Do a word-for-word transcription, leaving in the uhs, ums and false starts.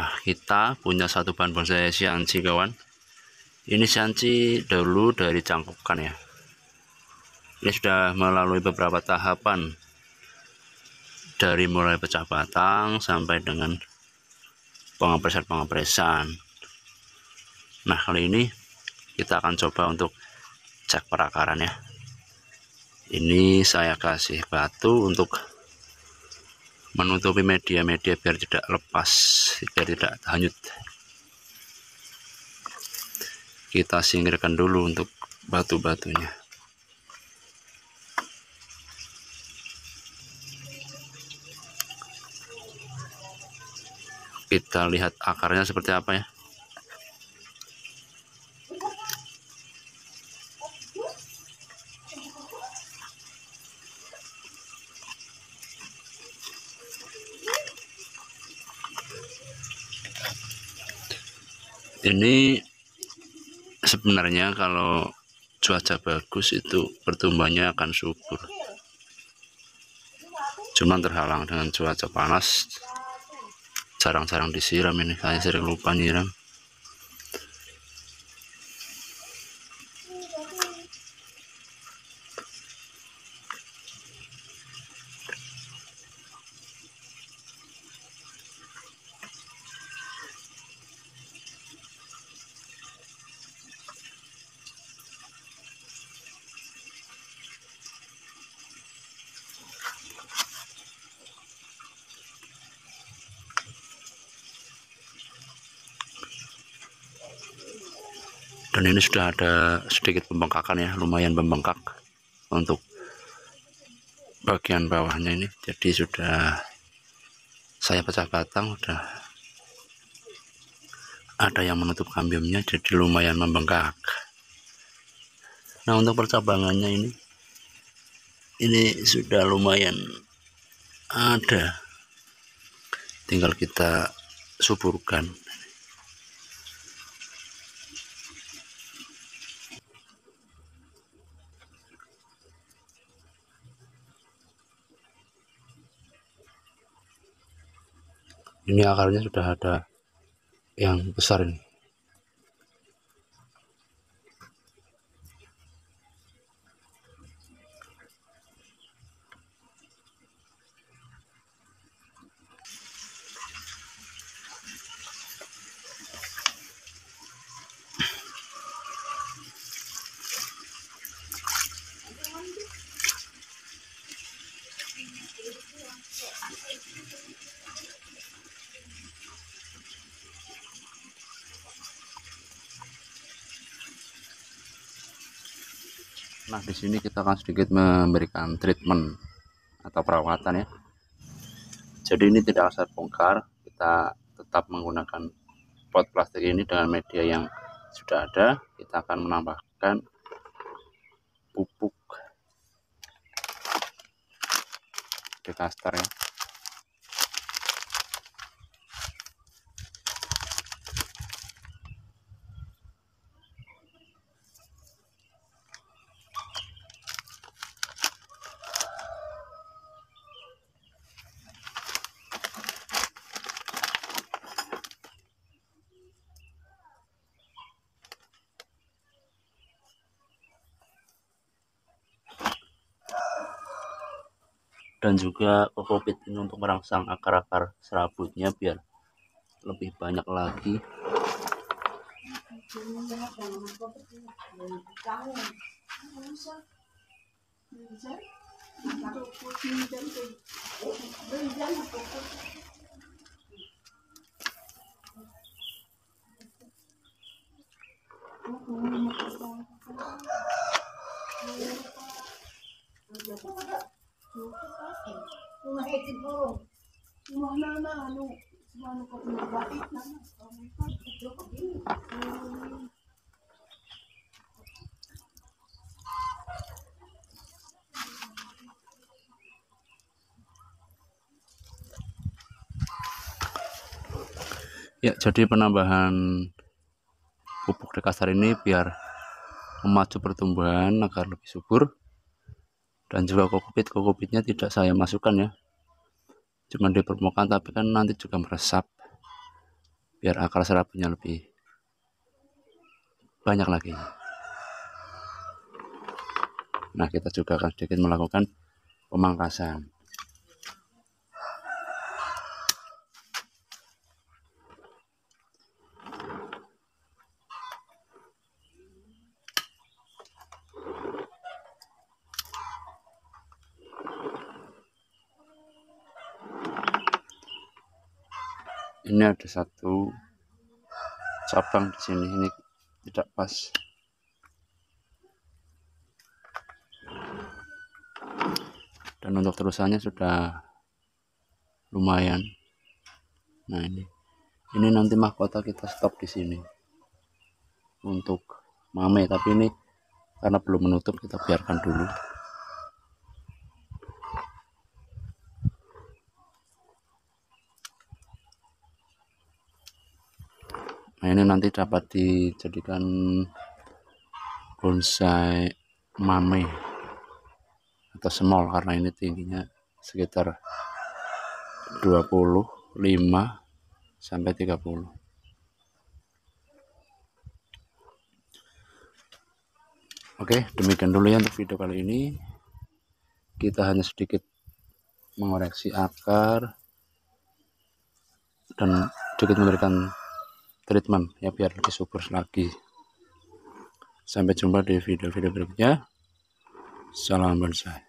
Nah, kita punya satu bahan bonsai Xianqi kawan. Ini Xianqi dulu dari cangkokan ya. Ini sudah melalui beberapa tahapan, dari mulai pecah batang sampai dengan pengepresan-pengepresan. Nah, kali ini kita akan coba untuk cek perakaran ya. Ini saya kasih batu untuk menutupi media-media biar tidak lepas, biar tidak hanyut. Kita singkirkan dulu untuk batu-batunya. Kita lihat akarnya seperti apa ya. Ini sebenarnya kalau cuaca bagus itu pertumbuhannya akan subur, cuman terhalang dengan cuaca panas, jarang-jarang disiram. Ini saya sering lupa nyiram. Dan ini sudah ada sedikit pembengkakan ya, lumayan membengkak untuk bagian bawahnya ini. Jadi sudah saya pecah batang, sudah ada yang menutup kambiumnya, jadi lumayan membengkak. Nah, untuk percabangannya ini ini sudah lumayan ada, tinggal kita suburkan. Ini akarnya sudah ada yang besar ini. Nah, di sini kita akan sedikit memberikan treatment atau perawatan ya. Jadi ini tidak asal bongkar, kita tetap menggunakan pot plastik ini dengan media yang sudah ada. Kita akan menambahkan pupuk dekastar ya. Dan juga kokopit ini untuk merangsang akar-akar serabutnya biar lebih banyak lagi. Ya, jadi penambahan pupuk dekastar ini biar memacu pertumbuhan agar lebih subur. Dan juga kokopit, kokopitnya tidak saya masukkan ya, cuma di permukaan, tapi kan nanti juga meresap. biar akar serabutnya lebih banyak lagi. Nah, kita juga akan sedikit melakukan pemangkasan. Ini ada satu cabang di sini, ini tidak pas. Dan untuk terusannya sudah lumayan. Nah, ini ini nanti mahkota kita stop di sini untuk mame, tapi ini karena belum menutup kita biarkan dulu. Nah, ini nanti dapat dijadikan bonsai mame atau small karena ini tingginya sekitar dua puluh lima sampai tiga puluh. Oke, demikian dulu ya untuk video kali ini. Kita hanya sedikit mengoreksi akar dan sedikit memberikan treatment ya biar lebih subur lagi. Sampai jumpa di video-video berikutnya. Salam bonsai.